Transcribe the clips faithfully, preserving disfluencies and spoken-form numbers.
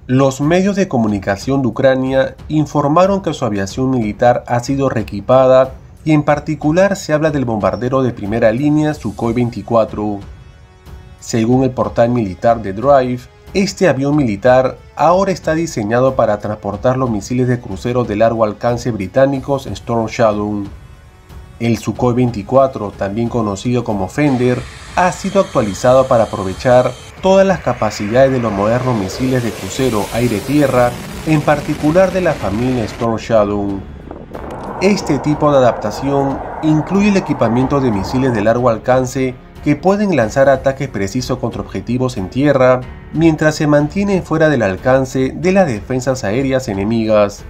Los medios de comunicación de Ucrania informaron que su aviación militar ha sido reequipada y en particular se habla del bombardero de primera línea Sukhoi veinticuatro. Según el portal militar de Drive, este avión militar ahora está diseñado para transportar los misiles de crucero de largo alcance británicos Storm Shadow. El Sukhoi veinticuatro, también conocido como Fender, ha sido actualizado para aprovechar todas las capacidades de los modernos misiles de crucero aire-tierra, en particular de la familia Storm Shadow. Este tipo de adaptación incluye el equipamiento de misiles de largo alcance que pueden lanzar ataques precisos contra objetivos en tierra, mientras se mantienen fuera del alcance de las defensas aéreas enemigas.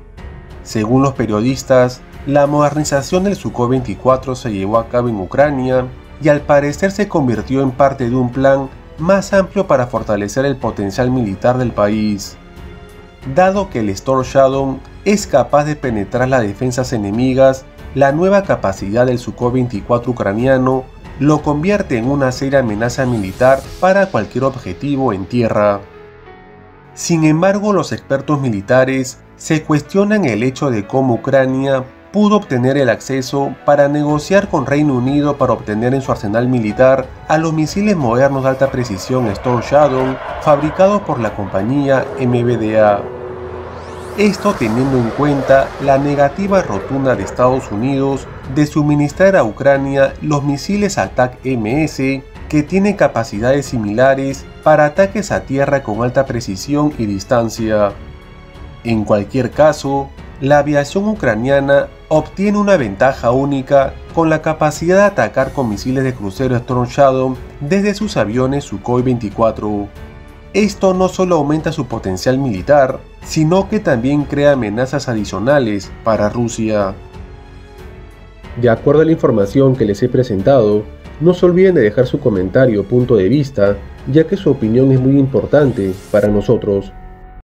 Según los periodistas, la modernización del Sukhoi veinticuatro se llevó a cabo en Ucrania y al parecer se convirtió en parte de un plan más amplio para fortalecer el potencial militar del país. Dado que el Storm Shadow es capaz de penetrar las defensas enemigas, la nueva capacidad del Sukhoi veinticuatro ucraniano lo convierte en una seria amenaza militar para cualquier objetivo en tierra. Sin embargo, los expertos militares se cuestionan el hecho de cómo Ucrania pudo obtener el acceso para negociar con Reino Unido para obtener en su arsenal militar a los misiles modernos de alta precisión Storm Shadow fabricados por la compañía M B D A. Esto teniendo en cuenta la negativa rotunda de Estados Unidos de suministrar a Ucrania los misiles Attack-M S, que tienen capacidades similares para ataques a tierra con alta precisión y distancia. En cualquier caso, la aviación ucraniana obtiene una ventaja única con la capacidad de atacar con misiles de crucero Storm Shadow desde sus aviones Sukhoi veinticuatro. Esto no solo aumenta su potencial militar, sino que también crea amenazas adicionales para Rusia. De acuerdo a la información que les he presentado, no se olviden de dejar su comentario o punto de vista, ya que su opinión es muy importante para nosotros.